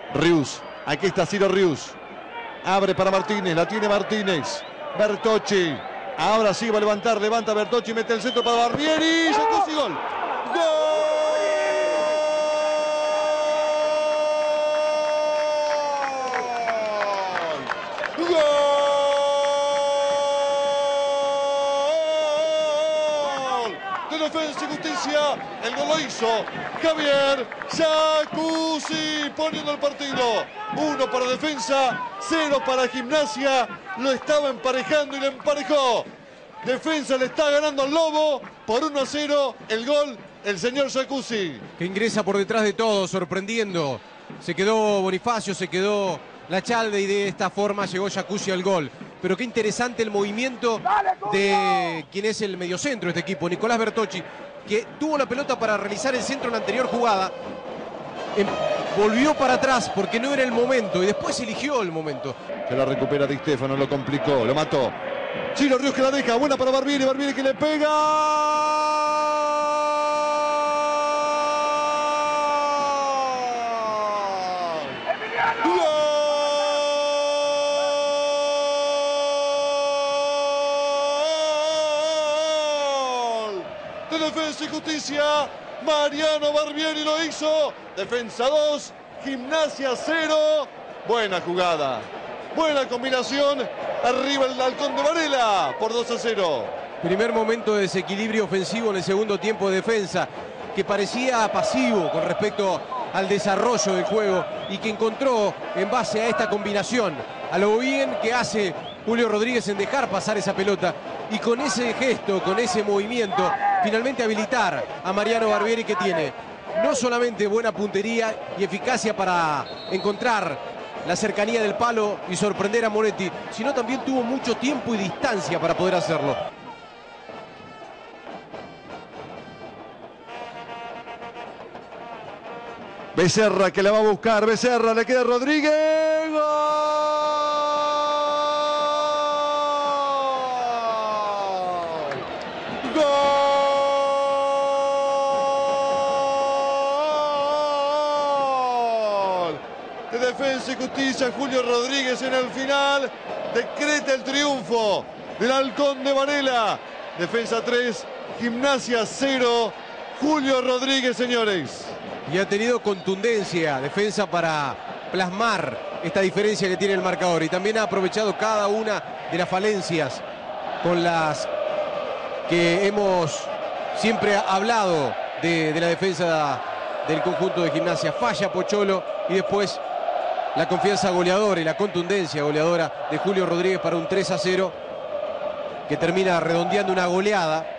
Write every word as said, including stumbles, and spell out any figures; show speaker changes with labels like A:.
A: Rius, aquí está Ciro Rius. Abre para Martínez, la tiene Martínez. Bertocci, ahora sí va a levantar, levanta Bertocci, mete el centro para Barbieri. Jacuzzi, gol. ¡Gol! Defensa y Justicia, el gol lo hizo Javier Jacuzzi, poniendo el partido. Uno para Defensa, cero para Gimnasia. Lo estaba emparejando y lo emparejó. Defensa le está ganando al Lobo por uno a cero. El gol, el señor Jacuzzi.
B: Que ingresa por detrás de todo, sorprendiendo. Se quedó Bonifacio, se quedó Lachalde y de esta forma llegó Jacuzzi al gol. Pero qué interesante el movimiento de quien es el mediocentro de este equipo, Nicolás Bertocci, que tuvo la pelota para realizar el centro en la anterior jugada. Em, volvió para atrás porque no era el momento y después eligió el momento.
A: Se la recupera Di Stefano, lo complicó, lo mató. Ciro Rius que la deja, buena para Barbieri, Barbieri que le pega. De Defensa y Justicia, Mariano Barbieri lo hizo. Defensa dos, Gimnasia cero. Buena jugada, buena combinación. Arriba el Halcón de Varela por dos a cero.
B: Primer momento de desequilibrio ofensivo en el segundo tiempo de Defensa, que parecía pasivo con respecto al desarrollo del juego y que encontró en base a esta combinación, a lo bien que hace Julio Rodríguez en dejar pasar esa pelota y con ese gesto, con ese movimiento, finalmente habilitar a Mariano Barbieri, que tiene no solamente buena puntería y eficacia para encontrar la cercanía del palo y sorprender a Moretti, sino también tuvo mucho tiempo y distancia para poder hacerlo.
A: Becerra que la va a buscar, Becerra, le queda Rodríguez. ¡Gol! De Defensa y Justicia, Julio Rodríguez en el final decreta el triunfo del Halcón de Varela. Defensa tres, Gimnasia cero. Julio Rodríguez, señores.
B: Y ha tenido contundencia Defensa para plasmar esta diferencia que tiene el marcador, y también ha aprovechado cada una de las falencias con las que hemos siempre hablado de, de la defensa del conjunto de Gimnasia. Falla Pocholo y después la confianza goleadora y la contundencia goleadora de Julio Rodríguez para un tres a cero que termina redondeando una goleada